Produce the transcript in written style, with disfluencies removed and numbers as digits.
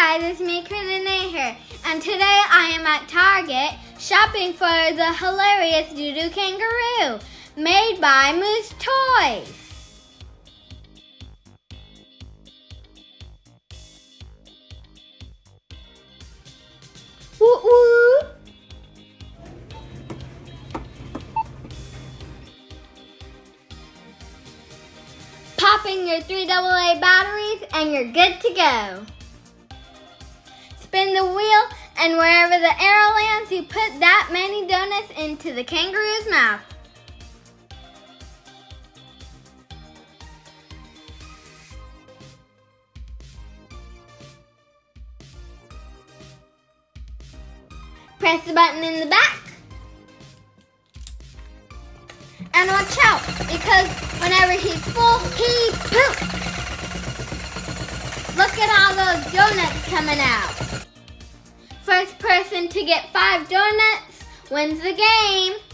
guys, it's me, Kieran here, and today I am at Target shopping for the hilarious Doo Doo Kangaroo made by Moose Toys. Woo woo! Pop in your 3 AA batteries and you're good to go. Spin the wheel, and wherever the arrow lands, you put that many donuts into the kangaroo's mouth. Press the button in the back. And watch out, because whenever he's full, he poops. Look at all those donuts coming out. First person to get 5 donuts wins the game.